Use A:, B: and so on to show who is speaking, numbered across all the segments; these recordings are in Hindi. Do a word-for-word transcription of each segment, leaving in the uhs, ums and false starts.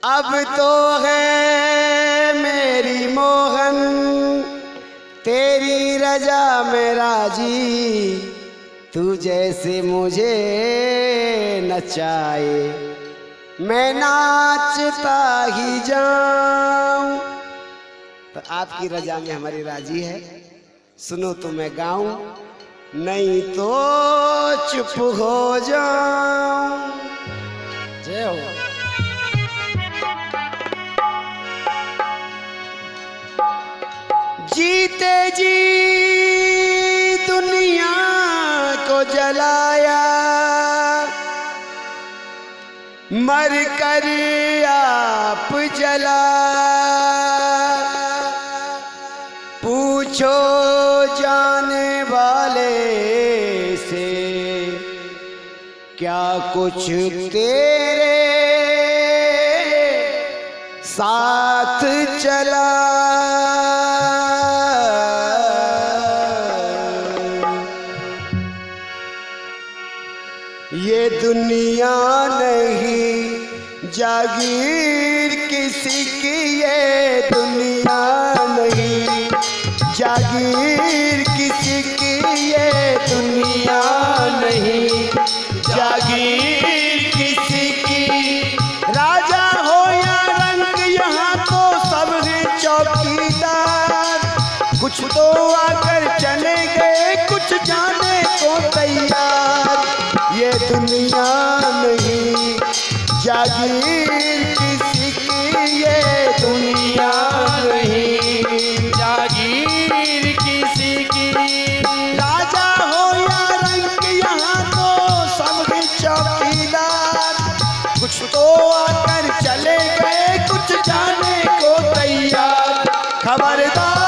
A: अब तो है मेरी मोहन तेरी रजा में राजी, तू जैसे मुझे नचाए मैं नाचता ही जाऊं। तो आपकी रजा में हमारी राजी है, सुनो तो मैं गाऊं, नहीं तो चुप हो जाऊं। जय हो। जीते जी दुनिया को जलाया, मर कर आप जला, पूछो जाने वाले से क्या कुछ तेरे साथ चला। ये दुनिया नहीं जागीर किसी की, ये दुनिया नहीं जागीर किसी की, ये दुनिया नहीं जागीर किसी की। राजा हो या रंग यहाँ तो सब हैं चौकीदार, कुछ तो आकर चले गए कुछ जाने को तैयार। ये दुनिया नहीं जागीर किसी की, ये दुनिया नहीं जागीर किसी की। राजा हो या रंग यहाँ तो सब हैं चौकीदार, कुछ तो आकर चले गए कुछ जाने को तैयार। खबरदार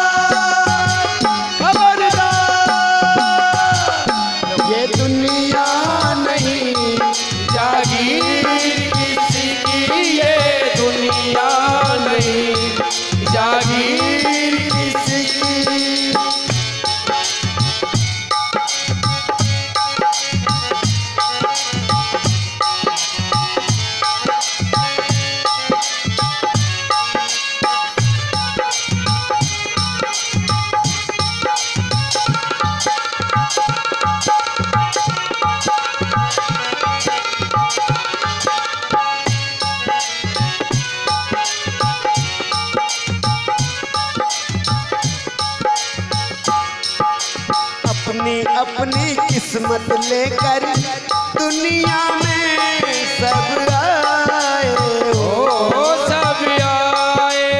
A: अपनी किस्मत लेकर दुनिया में सब आए हो, सब आए।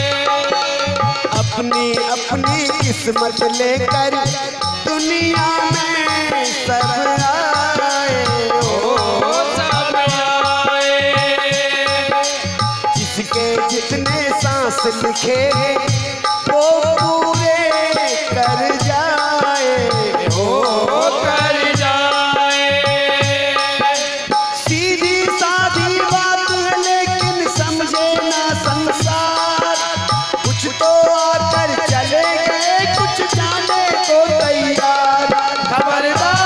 A: अपनी अपनी किस्मत लेकर दुनिया में सब आए हो, सब आए। जिसके जितने सांस लिखे वो पूरे कर जाए हो, कर जाए। सीधी सादी बात है लेकिन समझे ना संसार, कुछ तो आकर चले गए कुछ जाने को तैयार। खबरदार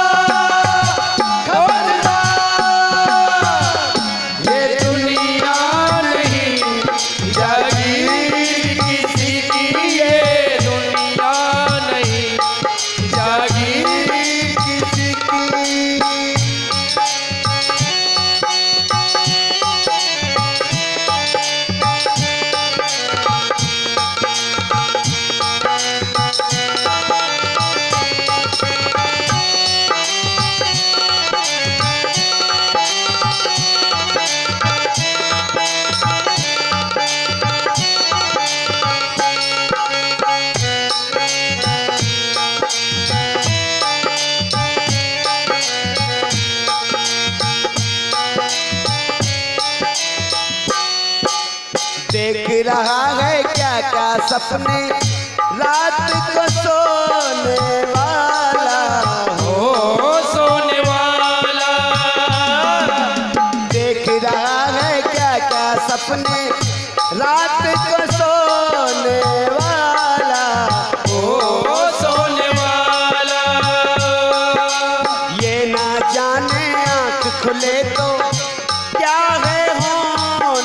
A: खबरदार, ये दुनिया नहीं जागीर किसी की, ये दुनिया नहीं जागीर किसी की। देख रहा है क्या क्या सपने रात को सोने वाला हो, सोने वाला। देख रहा है क्या क्या सपने रात को सोने वाला हो, सोने वाला। ये ना जाने आँख खुले तो क्या है हो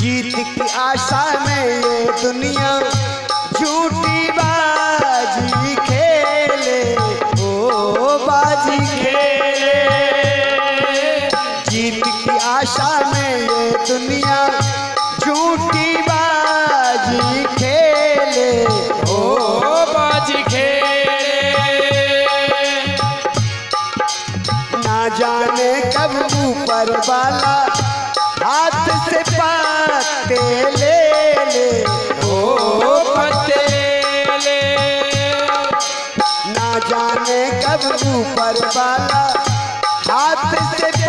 A: जीत की आशा में ये दुनिया झूठी बाजी खेले, ओ बाजी खेले। जीत की आशा में ये दुनिया झूठी बाजी खेले,
B: ओ बाजी खेले।
A: ना जाने कब ऊपर वाला हाथ से पत्ते ले ले,
B: ओ पत्ते ले।
A: ना जाने कब ऊपर वाला हाथ से